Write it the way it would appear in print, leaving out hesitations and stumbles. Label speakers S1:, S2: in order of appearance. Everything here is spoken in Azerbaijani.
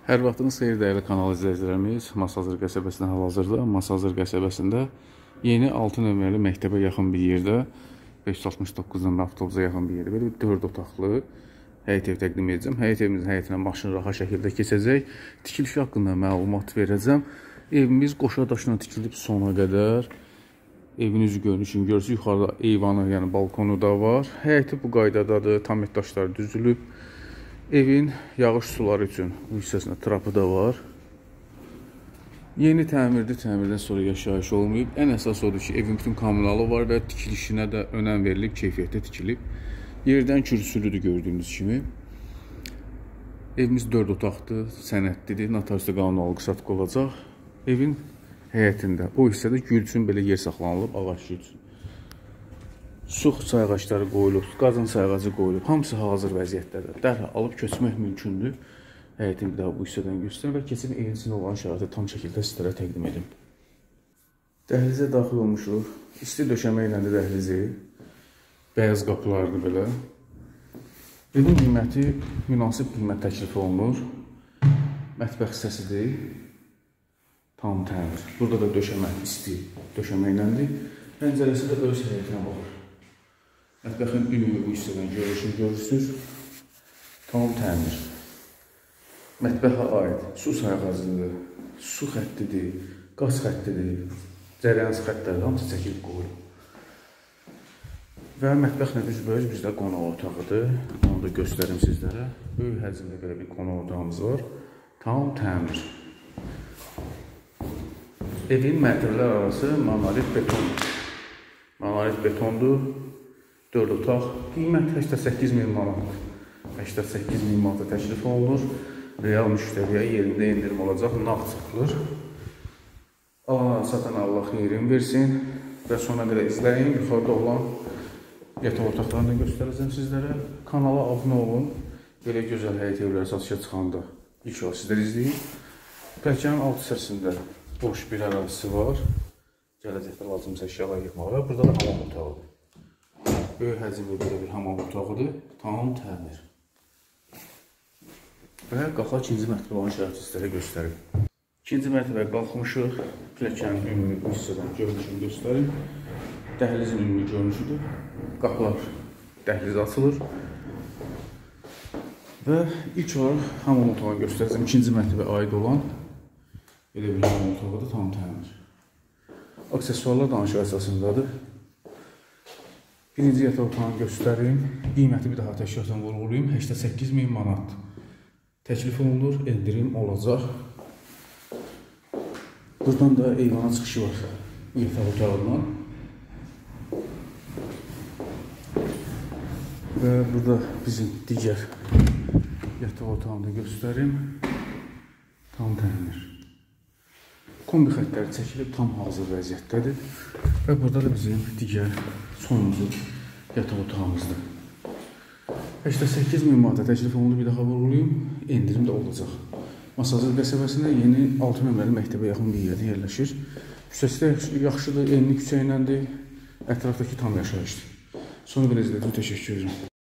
S1: Hər vaxtınız xeyir dəyərli kanal izləyicilərimiz. Masazır qəsəbəsində hal-hazırda Masazır qəsəbəsində yeni 6 nömrəli məktəbə yaxın bir yerdə 569 nömrə avtobusa yaxın bir yerdə belə 4 otaqlı həyət ev təqdim edəcəm. Həyət evimizin həyətinə maşın rahat şəkildə keçəcək. Tikilişi haqqında məlumat verəcəm. Evimiz qoşa daşla tikilib sona qədər. Evin üzü görünüşünü görürsünüz. Yuxarıda eyvanı, yəni balkonu da var. Həyəti bu qaydadadır. Tamit daşları düzülüb. Evin yağış suları üçün bu hissəsində trapı da var. Yeni təmirdir, təmirdən sonra yaşayış olmayıb. Ən əsas odur ki, evin bütün kommunalı var və tikilişinə də önəm verilib, keyfiyyətdə tikilib. Yerdən kürsülüdür gördüyünüz kimi. Evimiz 4 otaqdır, sənədlidir, notariusda qanun alqı satqı olacaq. Evin həyətində, o hissədə gül üçün belə yer saxlanılıb, ağac üçün. Suq sayğacları qoyulub, qazın sayğacı qoyulub, hamısı hazır vəziyyətdədir. Dərhal alıb köçmək mümkündür. Həyətin bir daha bu hissədən göstərin və keçin evin içində olan şəraiti tam şəkildə sizlərə təqdim edim. Dəhlizə daxil olmuşuq. İsti döşəmə iləndir dəhlizi. Bəyaz qapılardır belə. Evin qiyməti münasib qiymət təklif olunur. Mətbəx hissəsidir. Tam təmir. Burada da döşəmə, isti döşəmə iləndir. Pəncərəsi də öz həyətinə baxır. Mətbəxin ümumi bu hissədən görürsünüz. Tam təmir. Mətbəxə aid su sayğacıdır, su xəttidir, qaz xəttidir, cəryansı xəttləri hamısı çəkilib qoyulub. Və mətbəxlə üzbəüz bizdə qonaq otağıdır. Onu da göstərim sizlərə. Böyük həcmdə belə bir qonaq otağımız var. Tam təmir. Evin mətirlər arası monolit betondur. Monolit betondur. 4 otaq. Qiymət 88.000 manat. 88.000 manata təklif olunur. Real müştəriyə yerində endirim olacaq. Nağd satılır. Alana satan Allah xeyrin versin. Və sona qədər izləyin. Yuxarıda olan yataq otaqlarını göstərəcəm sizlərə. Kanala abunə olun. Belə gözəl həyət evləri satışa çıxanda ilk olaraq sizlər izləyin. Pərkanın alt hissəsində boş bir ərazisi var. Gələcəkdə lazımsa əşyalar yığmağa. Burada da hamam otağıdır. Böyük həcmli belə bir hamam otağıdır. Tam təmir. Və qalxaq ikinci mərtəbə olan şəraiti sizlərə göstərim. İkinci mərtəbəyə qalxmışıq. Pilləkənin ümumi bu hissədən görünüşünü göstərim. Dəhlizin ümumi görünüşüdür. Qapılar dəhlizə açılır. Və ilk olaraq hamam otağını göstərəcəm. İkinci mərtəbəyə aid olan belə bir hamam otağıdır. Tam təmir. Aksesuarlar danışıq əsasındadır. Birinci yataq otağını göstərim. Qiyməti bir daha təşkilatdan vurğulayım. 88.000 manat təklif olunur. Endirim olacaq. Buradan da eyvana çıxışı var. Yataq otağından. Və burada bizim digər yataq otağını göstərim. Tam təmir. Kombi xətləri çəkilib tam hazır vəziyyətdədir. Və burada da bizim digər sonuncu yataq otağımızdır. 88.000 manata təklif olundu, bir daha vurğulayım. Endirim də olacaq. Masazır qəsəbəsində yeni 6 nömrəli məktəbə yaxın bir yerdə yerləşir. Küçəsi də yaxşıdır, enli küçə iləndir. Ətrafdakı tam yaşayışdır. Sonra belə izlədiyiniz üçün təşəkkür edirəm.